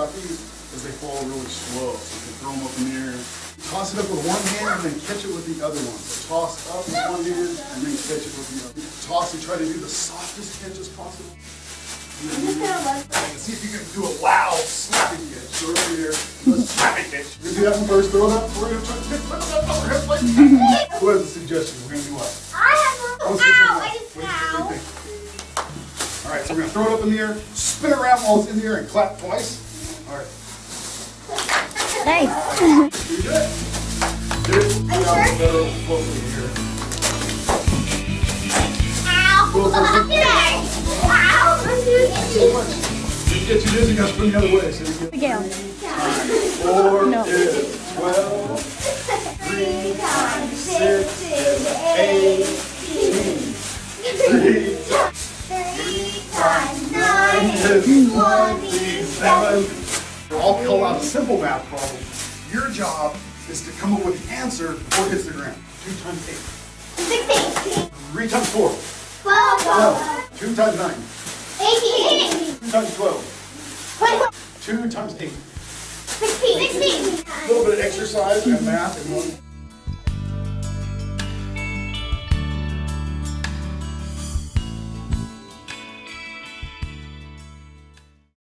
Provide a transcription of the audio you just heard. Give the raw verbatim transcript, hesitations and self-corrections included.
about these is they fall really slow. So you can throw them up in the air. Toss it up with one hand and then catch it with the other one. So toss up with one hand and then catch it with the other. Toss and try to do the softest catch as possible. And see if you can do a loud slapping catch. So over here, a slapping catch. You can do that one first. Throw it up. We're going to try to pick it up over here. Who has a suggestion? We're going to do what? I have one. Ow! I just ow. All right, so we're going to throw it up in the air, spin around while it's in the air, and clap twice. All right. Nice. You good? There's the better float in here. Ow! Go, go, go. Ow! I'm doing So much. You get too dizzy, you got to spin the other way. So you get Again. four No. is twelve. Three times Six is eighteen. Three times nine is twenty-seven. I'll call out a simple math problem. Your job is to come up with the answer before it hits the ground. Two times eight. sixteen. Three times four. twelve. Twelve. Two times nine. eighteen. Two times twelve. twenty-one. Two times eight. sixteen. sixteen. A little bit of exercise and math and one.